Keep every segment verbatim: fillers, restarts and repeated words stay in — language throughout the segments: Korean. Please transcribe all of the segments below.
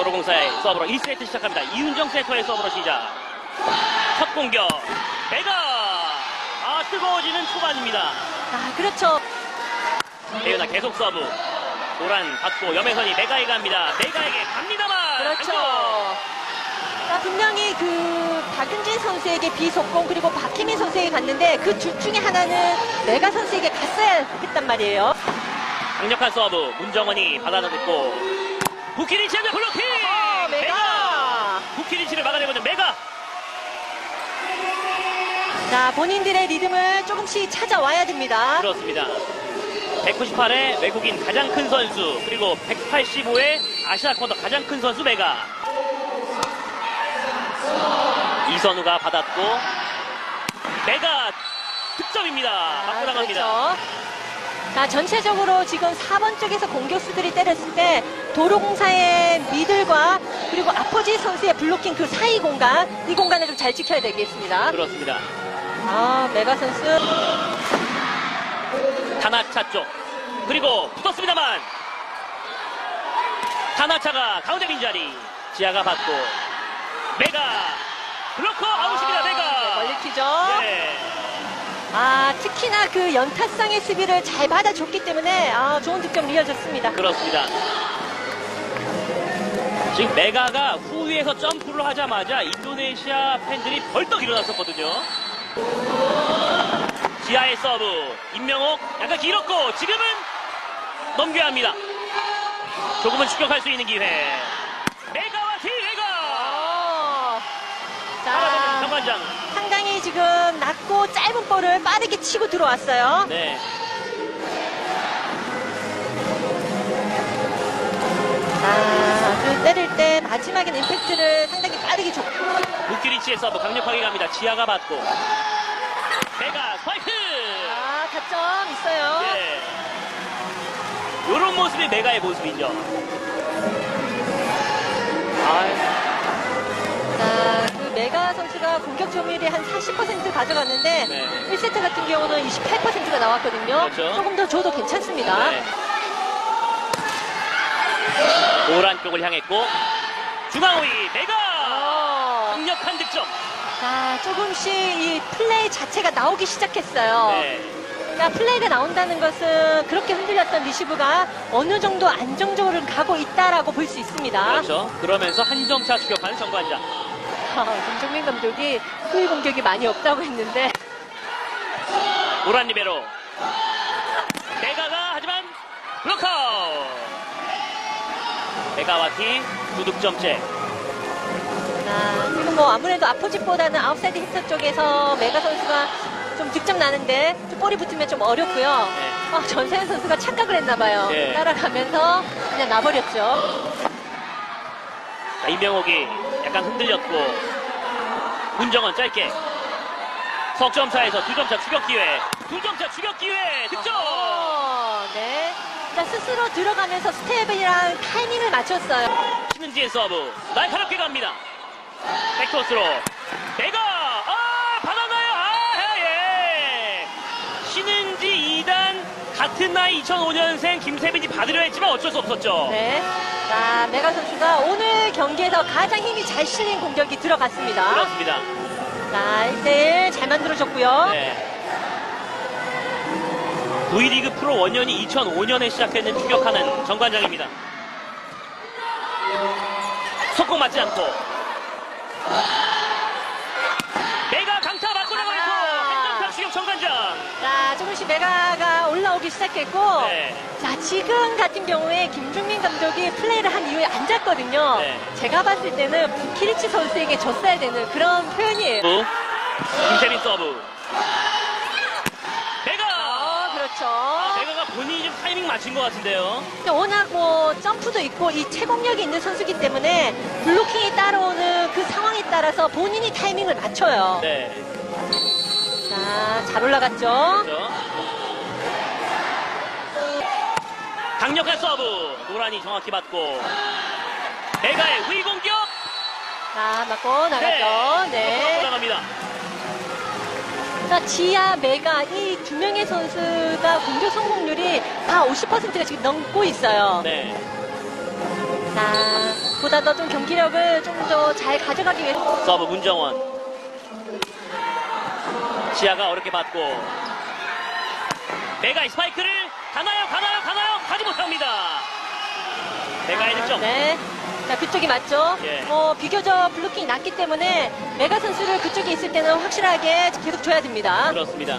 도로공사의 서브로 일 세트 시작합니다. 이윤정 세터의 서브로 시작. 첫 공격 메가. 아, 뜨거워지는 초반입니다. 아, 그렇죠. 배윤아 계속 서브. 노란 받고 염혜선이 메가에게 갑니다. 메가에게 갑니다만. 그렇죠. 아이고. 자, 분명히 그 박윤진 선수에게 비속공 그리고 박희민 선수에게 갔는데 그 둘 중에 하나는 메가 선수에게 갔어야 했단 말이에요. 강력한 서브 문정원이 받아놓고 부키리치의 블로킹. 어, 메가. 부키리치를 막아내고 있는 메가. 자, 본인들의 리듬을 조금씩 찾아와야 됩니다. 그렇습니다. 백구십팔의 외국인 가장 큰 선수, 그리고 백팔십오의 아시아 쿼터 가장 큰 선수 메가. 이선우가 받았고 메가 득점입니다. 맞고 아, 나갑니다. 그렇죠. 자, 전체적으로 지금 사 번 쪽에서 공격수들이 때렸을 때 도로공사의 미들과 그리고 아포지 선수의 블로킹 그 사이 공간, 이 공간을 좀 잘 지켜야 되겠습니다. 그렇습니다. 아, 메가 선수. 타나차 쪽, 그리고 붙었습니다만 타나차가 가운데 빈자리. 지아가 받고 메가 블로커 아웃입니다. 아, 메가. 네, 멀리키죠. 네. 아, 특히나 그 연타성의 수비를 잘 받아줬기 때문에 아, 좋은 득점 이어졌습니다. 그렇습니다. 지금 메가가 후위에서 점프를 하자마자 인도네시아 팬들이 벌떡 일어났었거든요. 지하의 서브 임명옥 약간 길었고 지금은 넘겨야 합니다. 조금은 추격할 수 있는 기회. 메가와 티 메가. 어, 잡아내는 자, 정관장. 상당히 지금 낮고 짧은 볼을 빠르게 치고 들어왔어요. 네. 아, 그 때릴 때 마지막엔 임팩트를 상당히 빠르게 줬고. 부키리치의 서브 강력하게 갑니다. 지하가 받고 메가 스파이크. 아, 타점 있어요. 네. 이런 모습이 메가의 모습이죠. 아, 자, 그 메가 선수가 공격 점유율이 한 사십 퍼센트 가져갔는데 네. 일 세트 같은 경우는 이십팔 퍼센트가 나왔거든요. 그렇죠. 조금 더 줘도 괜찮습니다. 네. 오란 쪽을 향했고 중앙위 메가. 어, 강력한 득점. 자, 조금씩 이 플레이 자체가 나오기 시작했어요. 네. 그러니까 플레이가 나온다는 것은 그렇게 흔들렸던 리시브가 어느 정도 안정적으로 가고 있다라고 볼 수 있습니다. 그렇죠. 그러면서 한 점 차 추격하는 정관장. 아, 김종민 감독이 후위 공격이 많이 없다고 했는데 오란 리베로 메가가 하지만 블록아웃. 메가와 티 두 득점째. 자, 지금 뭐 아무래도 아포짓보다는 아웃사이드 히터 쪽에서 메가 선수가 좀 득점 나는데 좀 볼이 붙으면 좀 어렵고요. 네. 아, 전세현 선수가 착각을 했나봐요. 네. 따라가면서 그냥 놔버렸죠. 자, 이명옥이 약간 흔들렸고 문정원 짧게 석점차에서 두 점차 추격 기회. 두 점차 추격 기회. 득점. 어, 네. 자, 스스로 들어가면서 스텝이랑 타이밍을 맞췄어요. 신은지의 서브 날카롭게 갑니다. 백토스로 메가. 아, 받아나요. 아, 예. 신은지 이 단 같은 나이 이천오 년생 김세빈이 받으려 했지만 어쩔 수 없었죠. 네. 자, 메가 선수가 오늘 경기에서 가장 힘이 잘 실린 공격이 들어갔습니다. 그렇습니다. 자, 일 대 일 잘 만들어줬고요. 네. V리그 프로 원년이 이천오 년에 시작했는 추격하는 정관장입니다. 속공 맞지 않고 메가 강타 맞고 나가면서 한점차 추격 정관장. 자, 조금씩 메가가 올라오기 시작했고 네. 자, 지금 같은 경우에 김종민 감독이 플레이를 한 이후에 앉았거든요. 네. 제가 봤을 때는 부키리치 선수에게 졌어야 되는 그런 표현이에요. 서브. 김세빈 서브. 메가. 어, 그렇죠. 메가가 본인이 좀 타이밍 맞춘 것 같은데요. 워낙 뭐 점프도 있고 이 채공력이 있는 선수이기 때문에 블로킹이 따라오는 그 상황에 따라서 본인이 타이밍을 맞춰요. 네. 자, 잘 올라갔죠. 그렇죠. 강력한 서브. 노란이 정확히 받고 메가의 후위 공격. 자, 맞고 나갔죠. 네. 나갑니다. 자, 지아, 메가 이 두 명의 선수가 공격 성공률이 다 오십 퍼센트가 지금 넘고 있어요. 네. 자, 곧 보다 더 좀 경기력을 좀 더 잘 가져가기 위해서. 서브 문정원. 지아가 어렵게 받고 메가의 스파이크를 가나요 가나요 가나요 가지 못합니다. 메가의 득점. 네. 자, 그쪽이 맞죠? 예. 어, 비교적 블로킹이 낮기 때문에 메가 선수를 그쪽에 있을 때는 확실하게 계속 줘야 됩니다. 그렇습니다.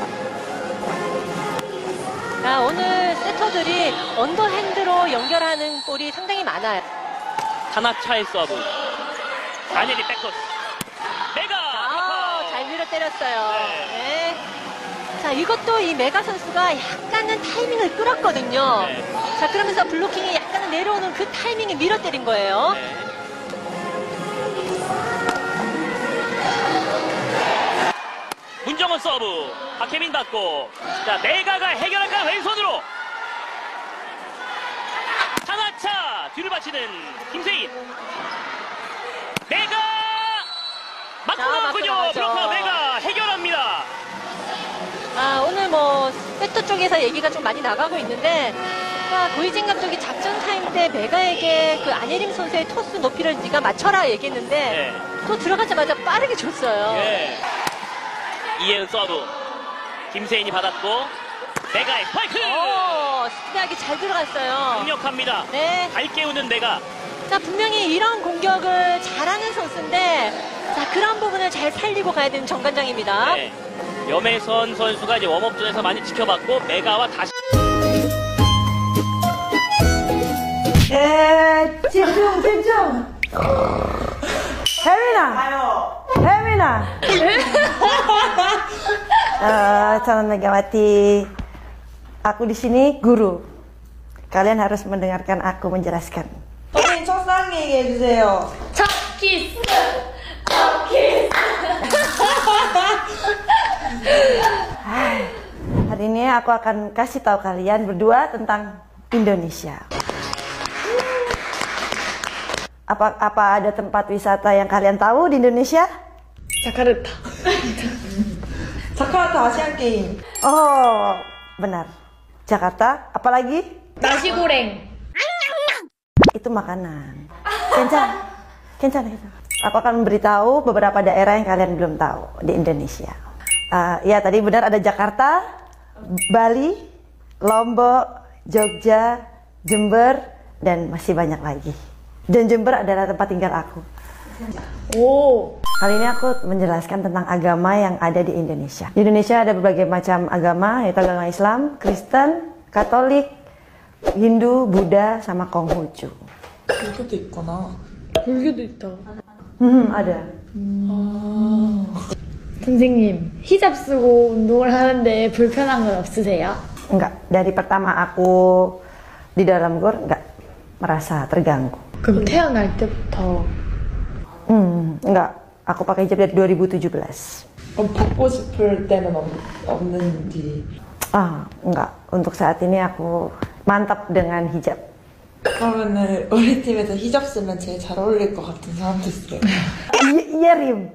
자, 오늘 세터들이 언더핸드로 연결하는 볼이 상당히 많아요. 하나차의 서브. 다니엘이 백토스. 메가. 아, 블로커. 잘 밀어 때렸어요. 네. 네. 자, 이것도 이 메가 선수가 약간은 타이밍을 끌었거든요. 네. 자, 그러면서 블로킹이 약간은 내려오는 그 타이밍에 밀어 때린 거예요. 네. 문정원 서브. 박혜민 받고. 자, 메가가 해결할까 왼손으로. 하나차 뒤를 받치는 김세인. 메가 맞고 자, 나왔군요. 맞고 블로커 나왔죠. 메가 해결합니다. 아, 오늘 뭐 세터 쪽에서 얘기가 좀 많이 나가고 있는데, 아, 고이진 감독이 작전 타임 때 메가에게 그 안예림 선수의 토스 높이를 네가 맞춰라 얘기했는데 네. 또 들어가자마자 빠르게 줬어요. 예. 이혜은 서브. 김세인이 받았고 메가의 스파이크. 오, 스피드하게 잘 들어갔어요. 강력합니다. 네. 잘 깨우는 메가. 자, 분명히 이런 공격을 잘하는 선수인데, 자, 그런 부분을 잘 살리고 가야 되는 정관장입니다. 네. 염혜선 선수가 이제 웜업전에서 많이 지켜봤고 메가와 다시 에, 집중, 집중. Hermina. Hermina. Eh, calon Megawati. Aku di sini guru. Kalian harus mendengarkan aku menjelaskan. 선생님 첫사랑 얘기해 주세요. 첫 키스! 첫 키스! Hari ini aku akan kasih tahu kalian berdua tentang Indonesia. Apa apa ada tempat wisata yang kalian tahu di Indonesia? 자카르타. 자카르타 아시안 게임. Oh, benar. Jakarta, apalagi? 나시고랭. Itu makanan. Kencan. Kencan, kencan. Aku akan memberitahu beberapa daerah yang kalian belum tahu di Indonesia. Uh, ya, tadi benar ada Jakarta, Bali, Lombok, Jogja, Jember, dan masih banyak lagi. Dan Jember adalah tempat tinggal aku. 오. Kali ini aku menjelaskan tentang agama yang ada di Indonesia. Di Indonesia ada berbagai macam agama, yaitu agama Islam, Kristen, Katolik, Hindu, Buddha, sama Konghucu. 불교도 있구나. 불교도 있다. Hmm, ada. 선생님, 히잡 쓰고 운동을 하는데 불편한 건 없으세요? Enggak, dari pertama aku di dalam gor enggak merasa terganggu. 그럼 태어날 때부터 Hmm, enggak. Aku pakai hijab dari dua ribu tujuh belas. 그럼 벗고 싶을 때는 없, 없는지. Ah, enggak. Untuk saat ini aku mantap dengan hijab. 그러면은 우리 팀에서 히잡 쓰면 제일 잘 어울릴 것 같은 사람도 있어요. I- Iya, Rim.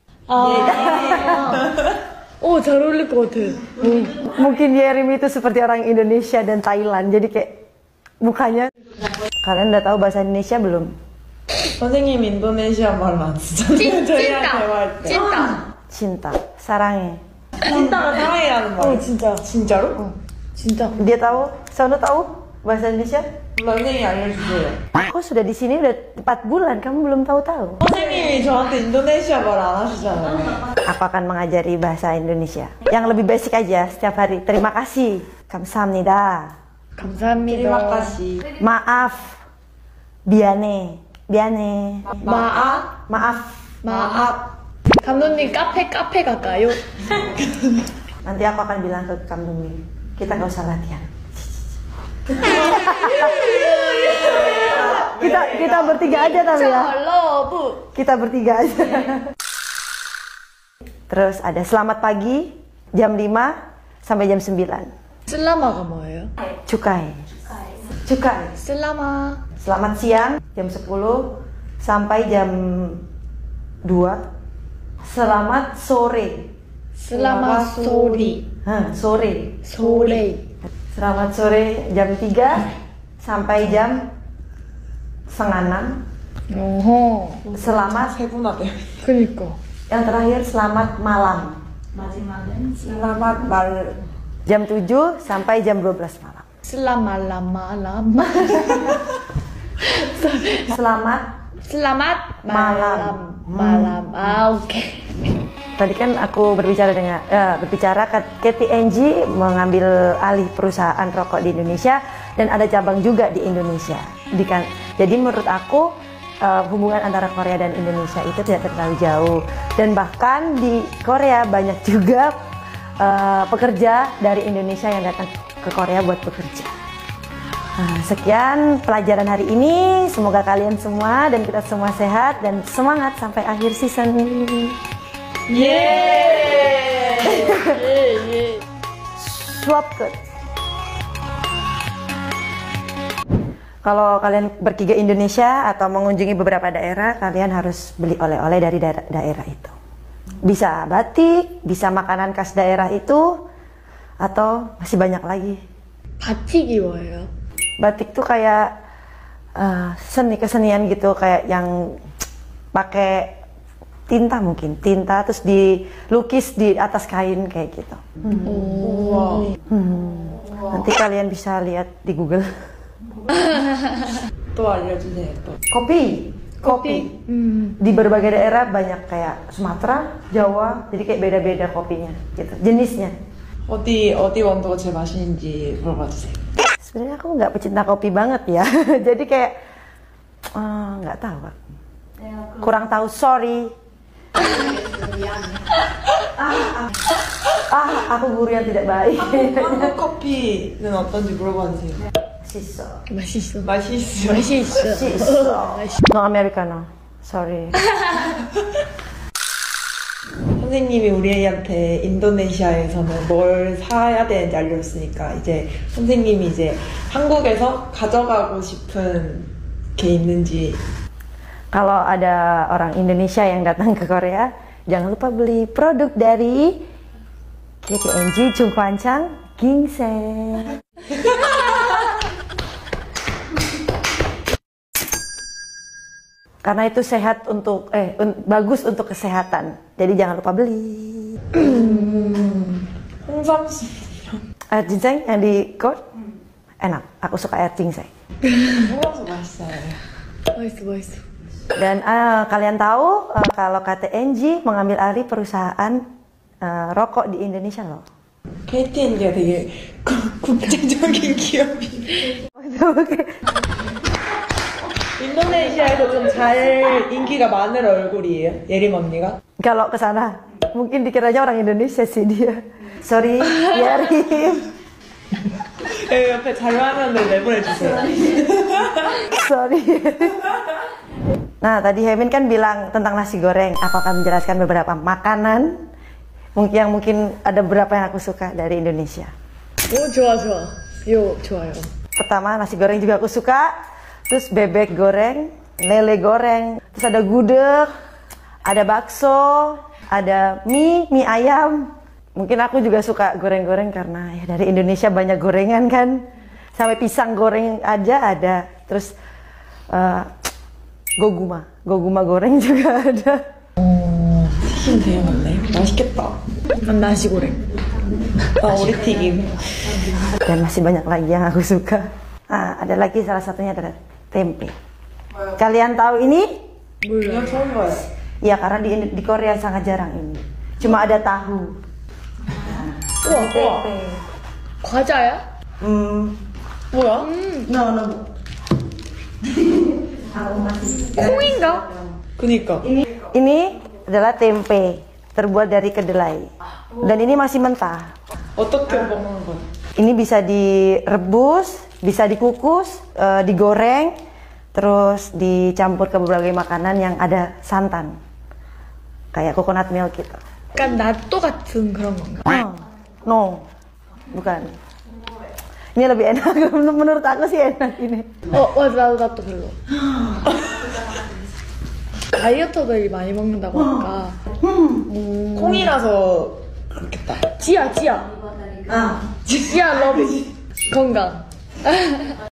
오, 잘 어울릴 것 같아. Mungkin Yerim itu seperti orang Indonesia dan Thailand. Jadi kayak mukanya. Kalian udah tahu bahasa Indonesia belum? 선생님 인도네시아 말로 안 쓰잖아요. 찐, 저희랑 찐따. 대화할 때. 찐따. Cinta, sarangnya. 찐따가 사랑이라는 말. 어, 진짜. 진짜로? 진짜. Dia tahu? Sono tahu bahasa Indonesia? 선생님이 알려주세요. Aku sudah di sini udah empat bulan, kamu belum tahu-tahu. 선생님이 저한테 인도네시아 말 안 하시잖아요. Aku akan mengajari bahasa Indonesia. Yang lebih basic aja setiap hari. Terima kasih. Kamsahamnida. 감사합니다. Terima kasih. Maaf. Biane. Biane. 마아? Maaf. 마압. 감독님 카페 카페 갈까요? Nanti aku akan bilang ke kamu, kita gak usah latihan. kita kita bertiga aja tapi ya. 러브. Kita bertiga aja. Terus ada selamat pagi jam lima sampai jam sembilan. 슬라마가 뭐예요? Cukai. Cukai. 슬라마. Selamat siang jam sepuluh sampai jam dua. Selamat sore. 슬라마 소리. Hah, sore. 소레. Selamat sore jam tiga sampai jam setengah enam. 어허. Selamat, 세분화돼요. 그니까. yang terakhir selamat malam. Selamat mal. Jam tujuh sampai jam dua belas malam. 슬라말라말람. Selamat. Selamat Malam. malam. Malam. Ah, oke. Tadi kan aku berbicara dengan eh, berbicara K T N G mengambil alih perusahaan rokok di Indonesia dan ada cabang juga di Indonesia. Di kan, jadi menurut aku eh, hubungan antara Korea dan Indonesia itu tidak terlalu jauh dan bahkan di Korea banyak juga eh, pekerja dari Indonesia yang datang ke Korea buat bekerja. Nah, sekian pelajaran hari ini. Semoga kalian semua dan kita semua sehat dan semangat sampai akhir season. 예, 예. Swap code. Kalau kalian pergi ke Indonesia atau mengunjungi beberapa daerah, kalian harus beli oleh-oleh dari daerah, daerah itu. Bisa batik, bisa makanan khas daerah itu, atau masih banyak lagi. 바틱이 뭐예요? Batik tuh kayak uh, seni kesenian gitu, kayak yang pakai tinta mungkin, tinta terus dilukis di atas kain kayak gitu. 우와. Hmm. Nanti kalian bisa lihat di Google. 또 알려주세요. 또. Kopi, kopi. 음. Di berbagai daerah banyak kayak Sumatera, Jawa, jadi kayak beda-beda kopinya gitu, jenisnya. 어디 어디 원두가 제일 맛있는지 물어봐 주세요. Sebenarnya aku nggak pecinta kopi banget ya, jadi kayak eh, nggak tahu, Kak. Kurang tahu, sorry. ah, ah, ah, aku guru yang tidak baik. 한국 커피는 어떤지 물어봐 주세요. Siso. 맛있어. 맛있어. 맛있어. Siso. No Americano. Sorry. 선생님이 우리 애한테 인도네시아에서는 뭘 사야 되는지 알려줬으니까 이제 선생님이 이제 한국에서 가져가고 싶은 게 있는지. Kalau ada orang Indonesia yang datang ke Korea, jangan lupa beli produk dari K T N G Chungkwancang Ginseng. Karena itu sehat untuk eh un- bagus untuk kesehatan. Jadi jangan lupa beli. 홍삼수. Air ginseng yang di Court enak. Aku suka air ginseng. 홍삼수 맛있어요. 맛있어, 맛있어. Dan ah, kalian tahu ah, kalau K T N G mengambil alih perusahaan ah, rokok di Indonesia loh. 케이티엔지가 되게 구- 국제적인 기업이. 인도네시아에서 좀 잘 인기가 많은 얼굴이에요. 예림 언니가. Kalau ke sana mungkin dikiranya orang Indonesia sih dia. Sorry, Yarim. 네, 옆에 잘 많은 애 내보내주세요. Sorry. Nah, tadi Hemin kan bilang tentang nasi goreng. Aku akan menjelaskan beberapa makanan mungkin yang mungkin ada beberapa yang aku suka dari Indonesia. 오, 좋아, 좋아. 요, 좋아요. Pertama, nasi goreng juga aku suka. Terus bebek goreng, lele goreng, terus ada gudeg, ada bakso, ada mie, mie ayam. Mungkin aku juga suka goreng-goreng karena ya dari Indonesia banyak gorengan kan. Sampai pisang goreng aja ada. Terus uh, goguma, goguma goreng juga ada. 어, 튀김 되게 많네. 맛있겠다. 난 나시고랭. 아, 우리 튀김. Dan masih banyak lagi yang aku suka. Ah, ada lagi salah satunya adalah tempe. Kalian tahu ini? 이건 처음 봐요. Ya karena di, di Korea sangat jarang ini. Cuma ada tahu. 우와, 우와. Tempe. 과자야? Hmm. 뭐야? No, no. 콩인가? 그니까. Ini adalah tempe terbuat dari kedelai. Dan ini masih mentah. 어떻게 먹는 거야? Ini bisa direbus, bisa dikukus, eh, digoreng, terus dicampur ke berbagai makanan yang ada santan. Kayak coconut milk gitu. 약간 나또 같은 그런 건가? Oh, no, bukan. Ini lebih enak, menurut aku sih enak ini. 어, 맞아, 나도 나또 별로. 다이어터들이 많이 먹는다고 하니까. 콩이라서 그렇겠다. 지야, 지야. Ah. 지야 러브 건강.